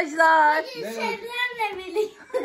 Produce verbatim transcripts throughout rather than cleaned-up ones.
arkadaşlar. Şebnem'le birlikte.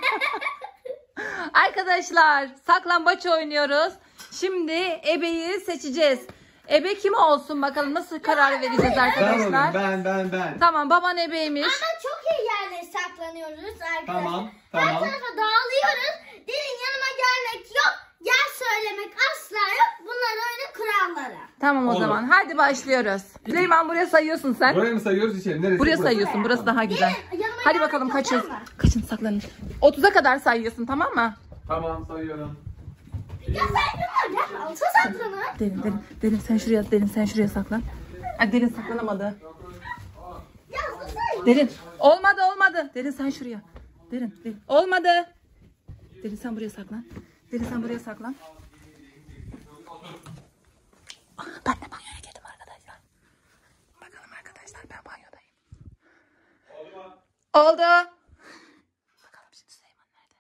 Arkadaşlar saklambaç oynuyoruz. Şimdi ebeyi seçeceğiz. Ebe kim olsun bakalım, nasıl karar vereceğiz arkadaşlar. Ben ben ben. Tamam, baban ebeymiş. Ama çok iyi yerlere saklanıyoruz arkadaşlar. Tamam Her tamam. tarafa dağılıyoruz. Derin yanıma gelmek yok. Gel söylemek asla yok. Bunlar oyunun kuralları. Tamam o Olur. zaman hadi başlıyoruz. Süleyman buraya sayıyorsun sen. Burayı mı sayıyoruz içeri? Neresi? Buraya Burası. sayıyorsun, burası daha güzel. Derin, yanıma Hadi gelmek bakalım yok, kaçız. tamam mı? Kaçın, saklanın. otuza kadar sayıyorsun, tamam mı? Tamam sayıyorum. Ya sen yanıma gel. Alta saklanın. Derin derin derin sen şuraya, derin sen şuraya saklan. Ay, derin saklanamadı. Ya susayım. Derin olmadı olmadı. Derin sen şuraya. Derin, derin. Olmadı. Derin sen buraya saklan. Derin sen buraya saklan. Ben de banyoya girdim arkadaşlar. Bakalım arkadaşlar, ben banyodayım. Oldu mu? Oldu. Bakalım şimdi Süleyman nerede?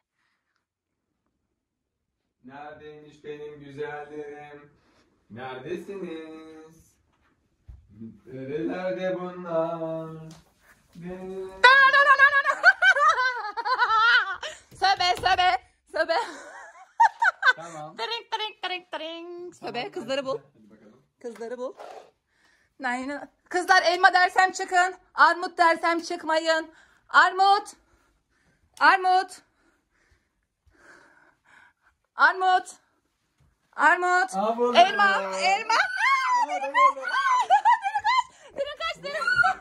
Neredeymiş benim güzellerim? Neredesiniz? Nerelerde bunlar? Benim... Söbe söbe söbe. Tamam. Tring tring tring tring. Söbe, kızları bul. Hadi bakalım. Kızları bul. Nein. Kızlar, elma dersem çıkın. Armut dersem çıkmayın. Armut. Armut. Armut. Armut. Aa, buldum. Elma. Elma. Derin kaç. Derin kaç. Derin.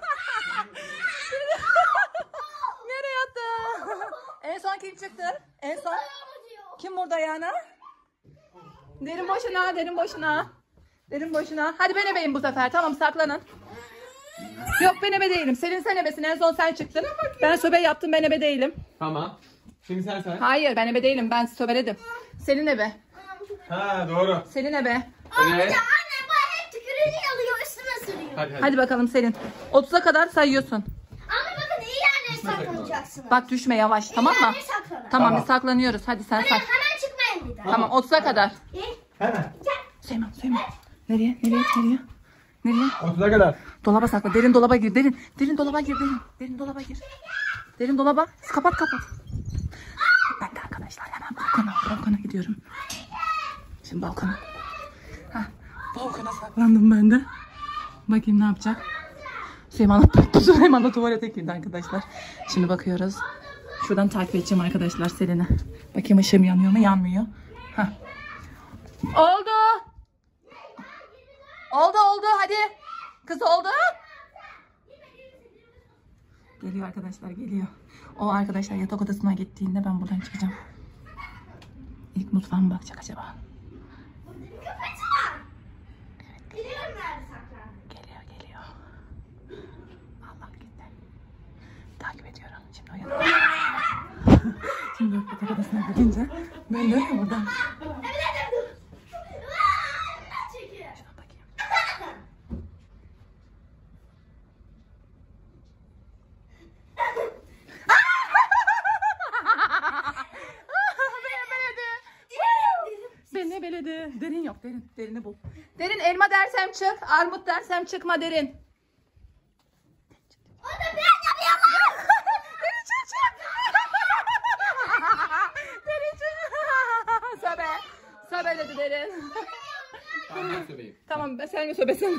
Nereye attı? En son kim çıktı? En son. Kim burada yani? Derin boşuna, derin boşuna. Derin boşuna. Hadi ben ebeyim bu sefer. Tamam, saklanın. Yok, ben ebe değilim. Selin sen ebesin. En son sen çıktın. Ben söbe yaptım. Ben ebe değilim. Tamam. Şimdi sen say. Hayır, ben ebe değilim. Ben söbeledim. Selin ebe. Ha doğru. Selin ebe. Evet. Ya anne bu hep tükürüğünü alıyor üstüme sürüyor. Hadi hadi. Hadi bakalım Selin. otuza kadar sayıyorsun. Ama bakın iyi yerlere saklanacaksınız. Bak düşme, yavaş, tamam mı? yerlere saklanın. Tamam, Tamam. biz saklanıyoruz. Hadi sen say. Hemen, hemen çıkmayın bir daha. Tamam, otuza kadar. Gel. Hemen. Süleyman, Süleyman. Nereye? Nereye? Nereye? Nereye? otuza kadar. Dolaba sakla. Derin dolaba gir. Derin. Derin dolaba gir. Derin. Derin dolaba gir. Derin dolaba. Kapat kapat. Ben de arkadaşlar hemen balkona. Balkona gidiyorum. Şimdi balkona. Hah. Balkona saklandım ben de. Bakayım ne yapacak. Süleyman da, Süleyman da tuvalete girdi arkadaşlar. Şimdi bakıyoruz. Şuradan takip edeceğim arkadaşlar Selin'i. Bakayım ışığım yanıyor mu? Yanmıyor. Hah. Oldu. Oldu oldu hadi. Kız oldu. Geliyor arkadaşlar, geliyor. O arkadaşlar yatak odasına gittiğinde ben buradan çıkacağım. İlk mutfağıma bakacak acaba. Köpek var. Biliyorum nerede saklan. Geliyor geliyor. Allah gitti. Takip ediyorum. Şimdi o yatak. Şimdi yatak odasına gidince ben de buradan. Şuna bakayım. Beni beledi. Derin yok, derin. Derini bul. Derin, elma dersem çık, armut dersem çıkma Derin. O da ben yapıyorum. Derin çık çık. Derin çık. Söbe. Söbeledi Derin. Tamam ben söyleyeyim. Tamam, sen mi söbesin?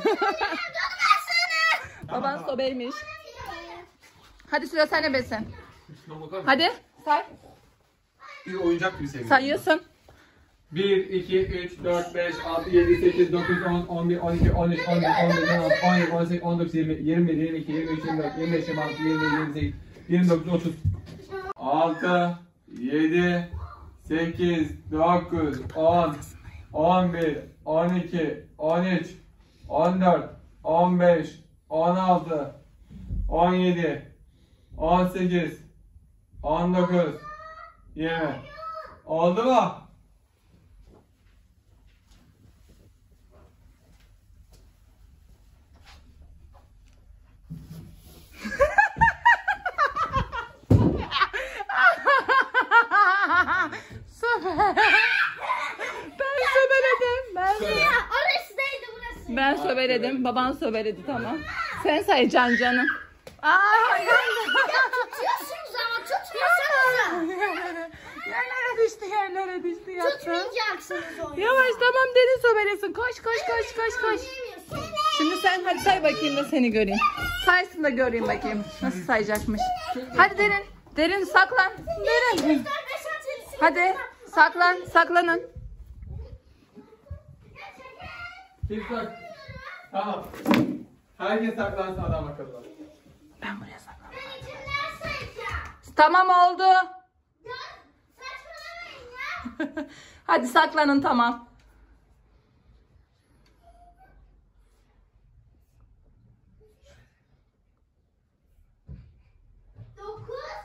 Baban sobeymiş. Hadi sıra sen ebesin. Hadi say. Bir oyuncak gibi seviyorum. Sayıyorsun. bir, iki, üç, dört, beş, altı, yedi, sekiz, dokuz, on, on bir, on iki, on üç, on dört, on beş, on altı, on yedi, on sekiz, on dokuz, yirmi, yirmi bir, yirmi iki, yirmi üç, yirmi dört, yirmi beş, yirmi altı, yirmi yedi, yirmi sekiz, yirmi dokuz, otuz. altı, yedi, sekiz, dokuz, on, on bir, on iki, on üç, on dört, on beş, on altı, on yedi, on sekiz, on dokuz, yirmi. Oldu mu? Ben söbeledim. Baban söbeledi, tamam. Sen say can canım. Aa, Tutuyorsunuz ama tutmasanıza. yerlere düştü, yerlere düştü yattı. Tutmayacaksınız onu. Yavaş, tamam, derin sobelesin. Koş koş koş koş koş. Şimdi sen hadi say bakayım da seni göreyim. Saysın da göreyim bakayım. Nasıl sayacakmış. Hadi derin. Derin saklan. Derin. Hadi saklan. Saklanın. Kim sak? Tamam. Herkes saklansın adam akıllı. Ben buraya saklan. Ben içimden sayacağım. Tamam oldu. Ya saçmalamayın ya. Hadi saklanın, tamam. Dokuz.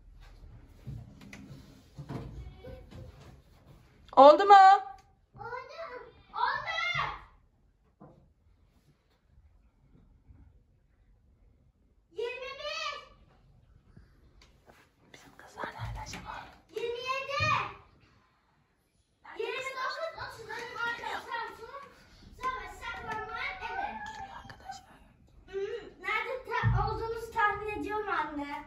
Oldu mu? Oldu. Oldu. Yirmi bir. Bizim kızlar nerede acaba? Yirmi yedi. Yirmi dokuz. Otuzların arkadaşlar. Sonra saklanmayan eve. Geliyor arkadaşlar. Hmm, nerede ta- olduğunuzu tahmin ediyorum anne.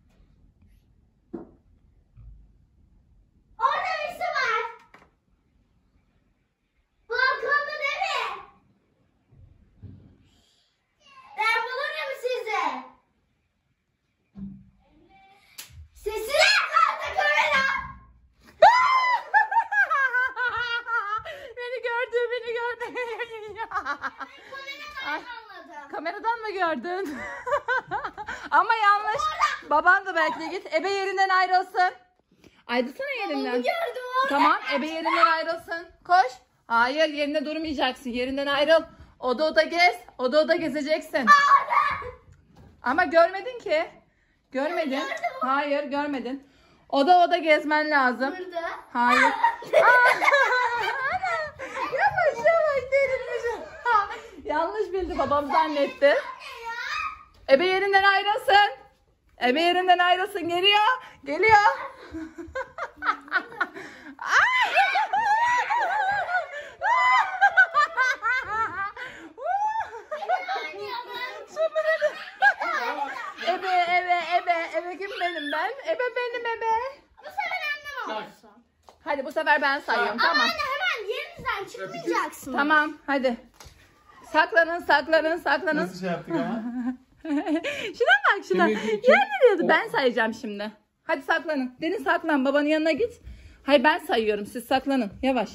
Orada birisi var. Balkonda değil mi? Ben bulurum sizi. Sesine kaldı kamera. Beni gördü, beni gördü. Ay, Anladım. kameradan mı gördün? Ama yanlış. Baban da belki git. Ebe yerinden ayrılsın. Ayrılsana yerinden. Gördüm orada. Tamam, ebe yerinden ayrılsın. Koş. Hayır, yerinde durmayacaksın. Yerinden ayrıl. Oda oda gez. Oda oda gezeceksin. Ama görmedin ki. Görmedin. Hayır, görmedin. Oda oda gezmen lazım. Burada. Hayır. Aa! Yavaş yavaş derinmiş. Ha, yanlış bildi, babam zannetti. Ebe yerinden ayrılsın. Ebe yerinden ayrılsın. Geliyor. Geliyor. Ay! Sömüredi. Ebe ebe ebe ebe kim benim ben? Ebe benim ebe. Bu sefer annem olsun. Hadi bu sefer ben sayıyorum, Ama tamam. anne hemen yerinizden çıkmayacaksın. Tamam hadi. Saklanın saklanın saklanın. Nasıl şey yaptık ama? Şuna bak şuna. Bir, iki, üç, Yer diyordu, ben sayacağım şimdi. Hadi saklanın. Derin saklan, babanın yanına git. Hayır, ben sayıyorum, siz saklanın. Yavaş.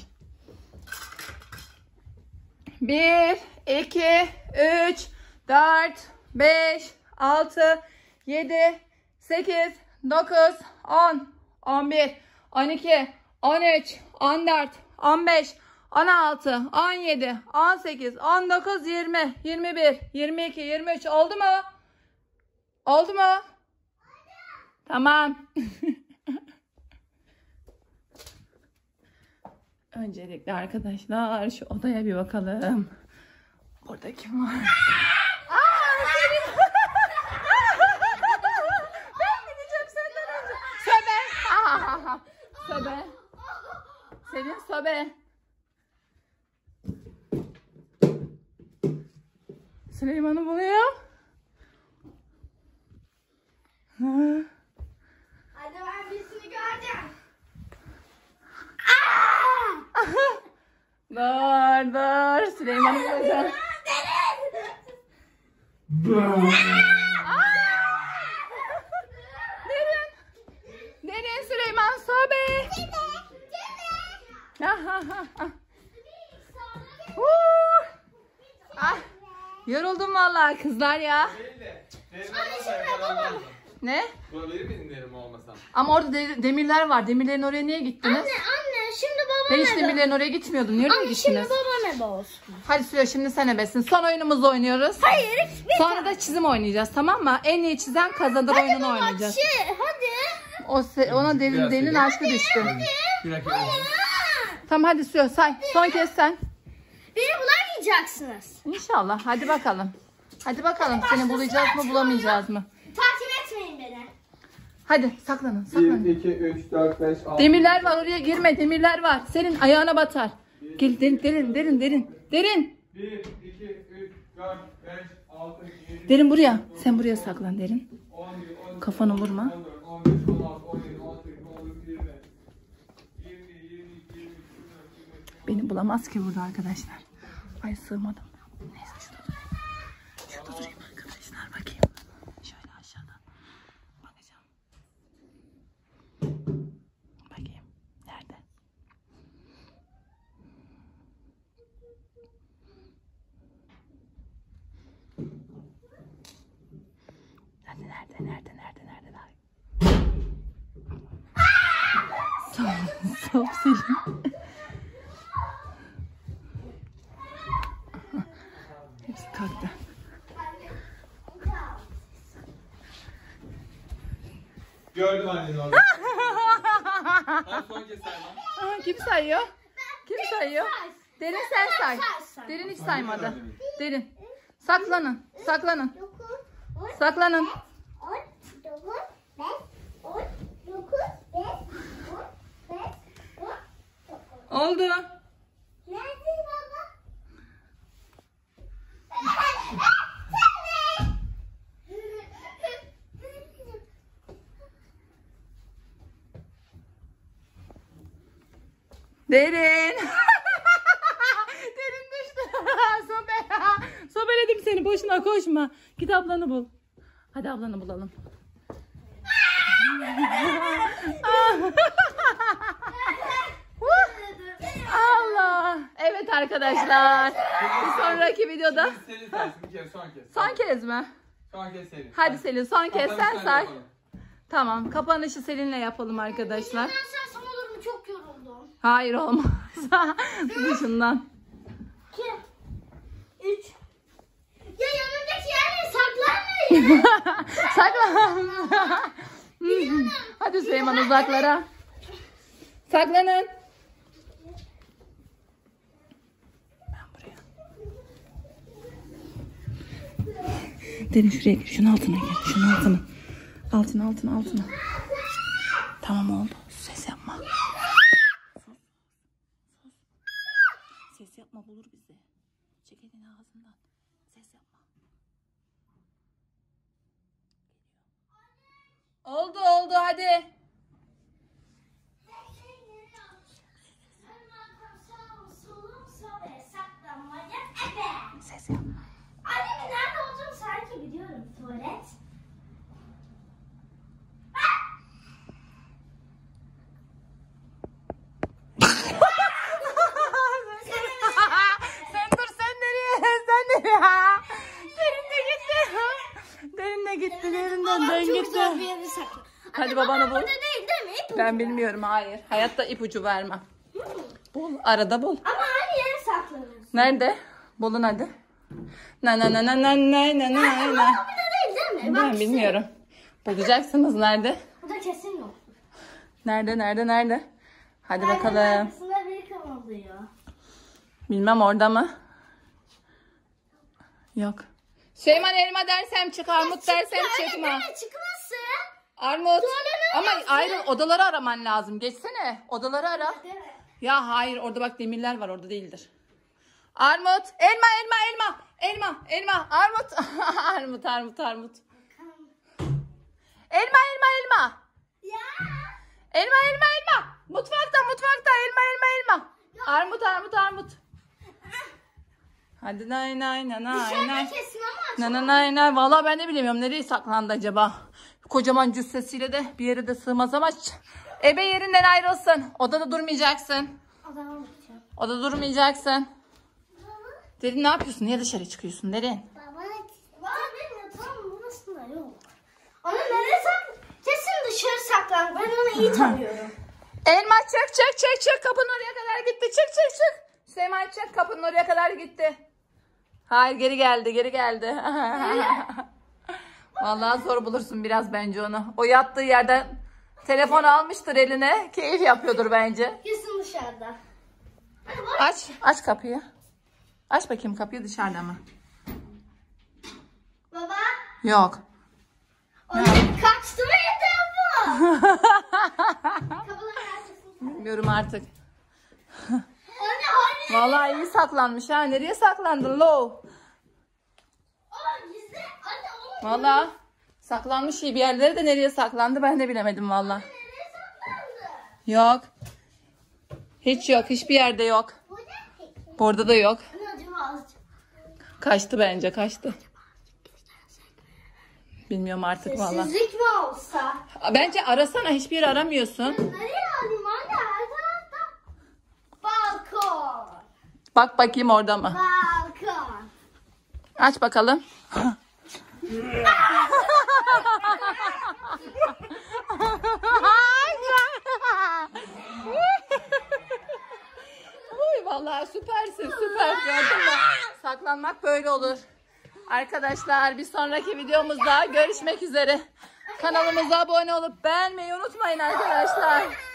Bir, iki, üç, dört, beş, altı, yedi, sekiz, dokuz, on, on bir, on iki, on üç, on dört, on beş, on altı, on yedi, on sekiz, on dokuz, yirmi, yirmi bir, yirmi iki, yirmi üç oldu mu? Oldu mu? Tamam. Öncelikle arkadaşlar şu odaya bir bakalım. Burada kim var? Aa, Selin. Ben gideceğim senden önce. Sobe. Ahaha. Sobe. Selin sobe. Süleyman'ı buluyor. Hı. Hadi ben birisini gördüm. Dur dur. Süleyman'ı bulacağım. Derin. Derin Süleyman sobe. Ah, yoruldum vallahi kızlar ya. Değil de. Derin olmasa yakalanmazdım. Ne? Bulabilir miydin derin olmasam? Ama orada de- demirler var. Demirlerin oraya niye gittiniz? Anne anne şimdi baba Ben hiç ne demirlerin oraya gitmiyordum. Nereye Anne şimdi gittiniz? baba ne olsun. Hadi Sülo, şimdi sen ebesin. Son oyunumuzu oynuyoruz. Hayır. Bir Sonra da çizim oynayacağız, tamam mı? En iyi çizen kazanır oyununu oynayacağız. Şey, hadi. O se- ona derin Biraz derin söyle. aşkı düştü. Bir dakika. Tamam hadi Sülo say. Son kez sen. Beni bulamayacaksınız. İnşallah. Hadi bakalım. Hadi bakalım. Seni bulacağız mı bulamayacağız mı? Takip etmeyin beni. Hadi saklanın bir, saklanın. iki, üç, dört, beş, altı. Demirler var, oraya girme. Demirler var. Senin ayağına batar. Gel derin derin derin derin. Derin. bir, iki, üç, dört, beş, altı, yedi, Derin buraya. Sen buraya saklan Derin. on bir, on iki, Kafanı vurma. on dört, on beş, on altı, on yedi, on sekiz, on dokuz, yirmi. yirmi bir, yirmi iki, yirmi üç, yirmi dört, yirmi beş. Beni bulamaz ki burada arkadaşlar. Ay sığmadım. Neyse şurada durayım. Şurada durayım arkadaşlar. Bakayım. Şöyle aşağıdan. Bakacağım. Bakayım. Nerede? Hadi nerede? Nerede? Nerede? Nerede? Daha? Sağ ol. Sağ ol Selin. Hepsi kalktı. Gördüm anneni orada. Hadi son kez say lan. Aha, kim sayıyor? Kim sayıyor? Derin sen say. say. Derin hiç saymadı. Derin. Saklanın. Saklanın. dokuz, on, Saklanın. on, dokuz, beş, on, dokuz, beş, on, beş, on, dokuz. Oldu. Nerede baba? Derin. Derin düştü. Sobe. Sobeledim seni. Boşuna koşma. Git ablanı bul. Hadi ablanı bulalım. Allah. Evet arkadaşlar. Bir sonraki videoda. Şimdi Selin saysın bir kere son kez. Son kez mi? Son kez Selin. Hadi Selin son kez sen Kapanıştan say. yapalım. Tamam. Kapanışı Selin'le yapalım arkadaşlar. Ben sersem olur mu? Çok yoruldum. Hayır olmaz. Dışından. İki, üç. Ya yanımdaki yerleri saklanmayın. Saklan. Hadi Süleyman uzaklara. Saklanın. Ben buraya. Derin şuraya gir. Şunun altına gir. Şunun altına. Altına altına altına. Tamam oldu. Ses yapma. Sus. Sus. Ses yapma bulur bizi. Çek elini ağzından. Ses yapma. Oldu oldu hadi. Ses yapma. Annemin nerede olduğunu sanki biliyorum. Tuvalet. Sen dur sen nereye? Sen nereye? Derin de gitti. Derin de gitti. Derinden dön Çok gitti. güzel bir yere sakla. Hadi babanı bul. Burada değil değil mi? İp Ben bilmiyorum hayır. Hayatta ipucu vermem. Bul arada bul. Ama her yere saklanıyorsun. Nerede? Bulun hadi. Na na na na na na na na na. Burada değil değil mi? Ben Bak, bilmiyorum. Bulacaksınız nerede? Burada kesin yok. Nerede nerede nerede? Hadi Perdenin bakalım. arkasında biri kımıldıyor. Bilmem orada mı? Yok. Süleyman elma dersem çık, armut dersem çıkma. Öyle çıkması. Armut. Tuvalet Ama orası. ayrı odaları araman lazım. Geçsene. Odaları ara. Değil mi? Ya hayır orada bak demirler var orada değildir. Armut. Elma elma elma. Elma elma. Armut. Armut armut armut. Elma elma elma. Ya. Elma elma elma. Mutfakta mutfakta elma elma elma. Armut armut armut. Hadi nay nay nay nay Dışarıda nay. kesin ama. Nay nay nay nay. Valla ben de bilemiyorum nereye saklandı acaba. Kocaman cüssesiyle de bir yere de sığmaz ama ebe yerinden ayrılsın. Odada durmayacaksın. Adama bakacağım. Odada durmayacaksın. Derin ne yapıyorsun? Niye dışarı çıkıyorsun Derin? Baba. Var benim yatağım burasında yok. Onu nereye sak? Kesin dışarı saklan. Ben onu iyi tanıyorum. Elma çık çık çık çık. Kapının oraya kadar gitti. Çık çık çık. Süleyman çık. Kapının oraya kadar gitti. Hayır geri geldi geri geldi. Vallahi zor bulursun biraz bence onu. O yattığı yerden telefon almıştır eline. Keyif yapıyordur bence. Kesin dışarıda. Aç. Aç kapıyı. Aç bakayım kapıyı dışarıda mı? Baba. Yok. Onu kaçtı mıydı bu? Kapıların arkasında. Bilmiyorum artık. Anne anne. Vallahi iyi saklanmış ha. Nereye saklandın lo? Aa, Valla saklanmış iyi bir yerlere de nereye saklandı ben de bilemedim valla. Nereye saklandı? Yok. Hiç yok. Hiçbir yerde yok. Burada peki. Burada da yok. Anne acaba azıcık. Kaçtı bence kaçtı. Bilmiyorum artık valla. Sessizlik mi olsa? Bence arasana hiçbir yer aramıyorsun. Nereye alayım anne? Her tarafta. Balkon. Bak bakayım orada mı? Balkon. Aç bakalım. Uy vallahi süpersin süper gördün mü? Saklanmak böyle olur. Arkadaşlar bir sonraki videomuzda görüşmek üzere. Kanalımıza abone olup beğenmeyi unutmayın arkadaşlar.